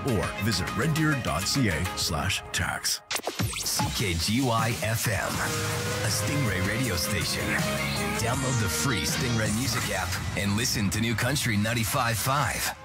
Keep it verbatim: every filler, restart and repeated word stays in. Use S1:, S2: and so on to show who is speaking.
S1: or visit reddeer.ca slash tax.
S2: C K G Y F M, a Stingray radio station. Download the free Stingray music app and listen to New Country ninety-five point five.